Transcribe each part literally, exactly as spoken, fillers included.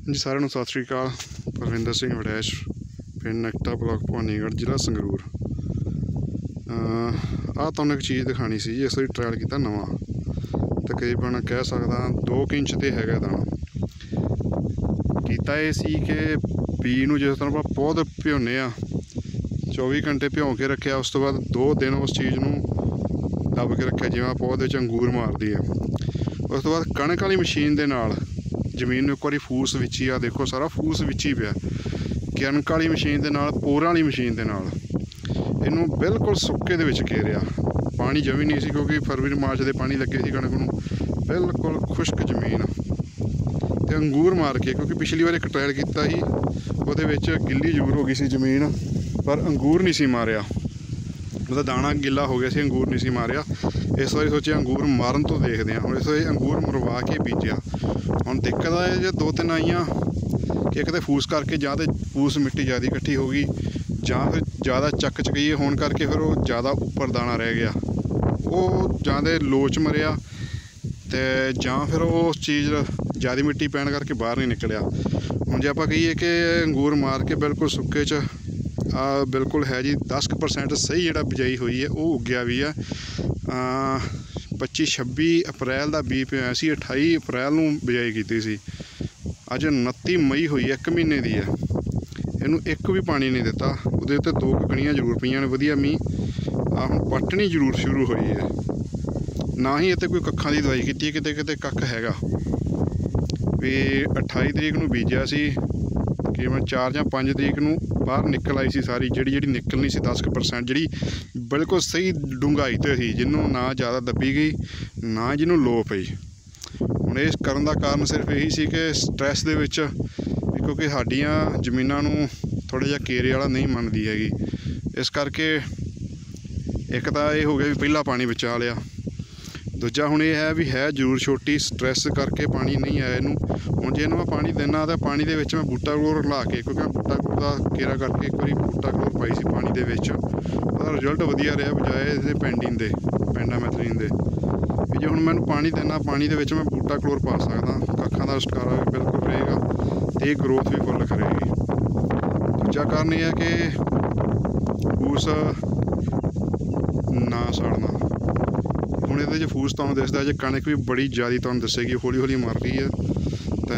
जी सारिਆਂ ਨੂੰ सत श्री अकाल। परविंदर सिंह वड़ैच, पिंड नकटा, ब्लॉक भवानीगढ़, जिला संगरूर। आ तुहानूं एक चीज़ दिखानी सी जी। इस वारी ट्रायल किया नवा, तकरीबन कह सकदा दो इंच ते हैगा दाना। कीता ये सी कि बी नूं जिस तरह ਆਪਾਂ पौध ਭਿਉਂਦੇ आ चौबी घंटे ਭਿਉਂ के रखे, उस तो बाद दो दिन उस चीज़ नूं दब के रखे जिवें पौध विच अंगूर मारदी है। उस तो बाद कणक वाली मशीन दे नाल जमीन में एक बार फूस विच ही आ, देखो सारा फूस विच ही पिया। कणक वाली मशीन दे नाल पोरां वाली मशीन दे नाल इनू बिल्कुल सुक्के दे विच घेरिया। पानी जमी नहीं सी, क्योंकि फरवरी मार्च दे पानी लगे सी कणक नूं। बिल्कुल खुश्क जमीन ते अंगूर मार के, क्योंकि पिछली बार एक ट्रायल कीता ही उहदे विच गिल्ली जरूर हो गई सी जमीन, पर अंगूर नहीं सी मारिया। मतलब दाना गिला हो गया सी, अंगूर नहीं सी मारिया। इस बार सोचा अंगूर मारन तो देखते हैं। हम इस बार अंगूर मरवा के बीजा। हम दिक्कत है जो दो तीन आईयां कि एक तो फूस करके जां ते फूस मिट्टी ज़्यादा इकट्ठी हो गई, जां फिर ज़्यादा चक चकईए होने करके फिर वो ज़्यादा उपर दाना रह गया, वो जां ते लोच मरिया ते जां फिर वो चीज़ ज़्यादा मिट्टी पैण करके बाहर नहीं निकलिया। हुण जे आपां कहीए कि अंगूर मार के बिल्कुल सुक्के च आ बिल्कुल है जी दस क परसेंट सही जिहड़ा बिजाई हुई है वो उग्या भी है। पच्ची छब्बी अप्रैल का बी पिया सी, अठाई अप्रैल नूं बिजाई की सी। अज उनती मई हुई एक महीने की है, इनू एक भी पानी नहीं दिता। उहदे उत्ते दो ककड़ियां जरूर पईयां ने वधिया मींह। आ हुण पटनी जरूर शुरू हुई है। ना ही इत्ते कोई कक्खां की दवाई की, किते किते कक्ख हैगा भी। अठाई तरीक नूं बीजिया सी, तकरीबन चार जां पंज तरीक नूं बाहर निकल आई सी सारी जिहड़ी जिहड़ी निकलनी सी दस क परसेंट, जिहड़ी बिल्कुल सही डूंघाई ते सी, जिन्हों ना ज़्यादा दबी गई ना जिन्हों लो पई। हुण इस करन दा कारण सिर्फ यही सी कि स्ट्रैस दे विच, क्योंकि साडियां जमीनां नूं थोड़ा जिहा घेरे वाला नहीं मनदी हैगी। इस करके एक तां ये हो गया भी पहला पानी बचा लिया। दूजा हुण ये है भी है जरूर छोटी, स्ट्रैस करके पानी नहीं आया इनू। हुण जे इनू मैं पानी देना तो पानी दे विच मैं बूटा क्लोर ला के, क्योंकि मैं बूटा क्लोर का घेरा करके एक बार बूटा क्लोर पाई सी पानी दे विच, ਉਹਦਾ रिजल्ट वधिया रहा बजाए इहदे पेंडिन दे पेंडामैथलीन दे। भी जे हुण मैनूं पानी देना, पानी दे विच मैं बूटा क्लोर पा सकदा, कक्खां दा छुटकारा भी बिल्कुल रहेगा ते ग्रोथ भी फुल करेगी। दूजा कारण यह है कि फूस ना सड़ना। हुण इहदे च फूस तुहानूं दिसदा जे कणक भी बड़ी ज़्यादा तुहानूं दस्सेगी, हौली हौली मर रही है। तो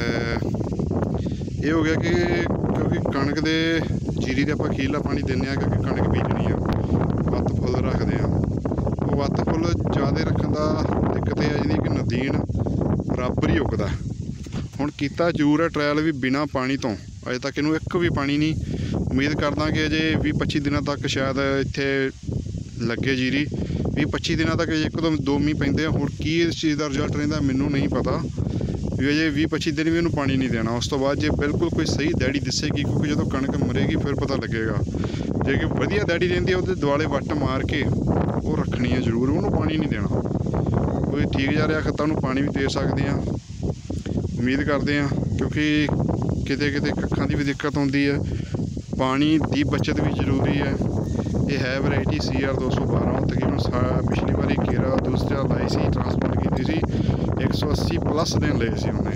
ये हो गया कि क्योंकि कणक दे जीरी दे आपां खीरला पानी दिंदे आ, क्योंकि कणक बीजनी है, वत्त फुੱਲ रखते हैं। वो वत्त फुੱਲ ज़्यादा रखण दा दिक्कत यह है जी कि नदीन बराबर ही उगदा। हुण कीता जरूर है ट्रायल भी बिना पानी तो, अजे तक इनू एक भी पानी नहीं। उम्मीद करदा कि अजे भी पच्ची दिनों तक शायद इत्थे लगे जीरी, भी पच्ची दिनों तक एक दो दो मीह पैंदे। हुण की इस चीज़ का रिजल्ट रहिंदा मैनू नहीं पता भी अजे भी पच्ची दिन भी इनू पानी नहीं देना। उस तो बाद जे बिल्कुल कोई सही दैड़ी दिसेगी, क्योंकि जो कणक मरेगी फिर पता लगेगा। जे कि वधिया दैड़ी रहिंदी है उहदे दुआले वट मार के वो रखनी है जरूर, उन्होंने पानी नहीं देना। कोई ठीक जा रहा खत्ता उन्होंने पानी भी दे सकते हैं, उम्मीद करते हैं, क्योंकि किते किते कक्खां की भी दिक्कत होंदी है। पानी की बचत भी जरूरी है। ये है वैरायटी सी आर दो सौ बारह। तकरीबन पिछली बारी घेरा दूसरा लाई सी, ट्रांसप्लांट की सी, एक सौ अस्सी प्लस दिन ले सी उन्हें।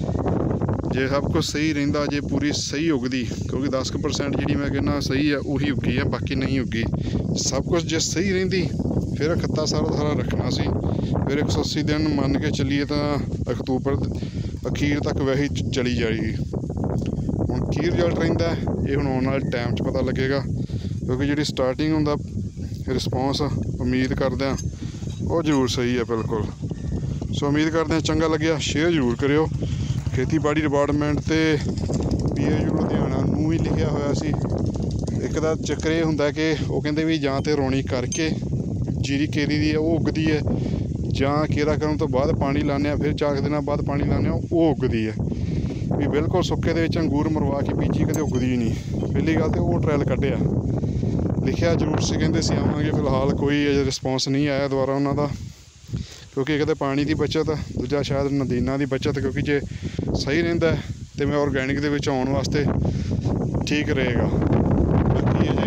जे सब कुछ सही रहिंदा, जे पूरी सही उगदी, क्योंकि दस क परसेंट जी मैं कहना सही है उही उगी है, बाकी नहीं उगी। सब कुछ जे सही रहिंदी फिर खत्ता सारा सारा रखना सी। फिर एक सौ अस्सी दिन मान के चलीए तो अक्तूबर अखीर तक वही चली जाएगी। हुण की रिजल्ट रहिंदा ये हुण आने वाले टाइम च पता लगेगा, क्योंकि जी स्टार्टिंग हुंदा रिस्पॉन्स उम्मीद करते हैं वो जरूर सही है बिल्कुल। सो उम्मीद करते हैं चंगा लग्या शेयर जरूर करियो। खेतीबाड़ी डिपार्टमेंट ते पी ए यू लुधियाना नूं ही लिखिया होया सी। एक दा चक्कर ये हुंदा कि वो कहंदे भी जां ते रौणी करके जीरी केरी दी वो उगदी है, जां केरा करन तो बाद पानी लाने, फिर चार दिनों बाद पानी लाने वो उगदी है। भी बिल्कुल सुक्के दे विच अंगूर मरवा के बीजी कदे उगदी ही नहीं। पहली गल तो वो ट्रायल कड्ढिया, लिखिया जरूर से कहंदे सी आवांगे, फिलहाल कोई अजे रिस्पॉन्स नहीं आया दोबारा उन्हां दा, क्योंकि एक तो पानी की बचत, दूजा शायद नदीना की बचत, क्योंकि जे सही रहिंदा तो मैं ऑर्गैनिक दे विच आउण वास्ते ठीक रहेगा। बाकी अजे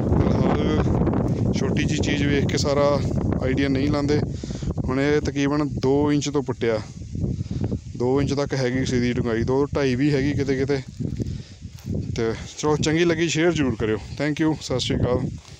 फिलहाल छोटी जी चीज़ वेख के सारा आइडिया नहीं लाते। हुण ये तकरीबन दो इंच तो पुट्टिया दो इंच तक हैगी सी दी डूंघाई, दो ढाई भी हैगी किते किते। तो चलो चंगी लगी शेयर जरूर करियो। थैंक यू, सत श्री अकाल।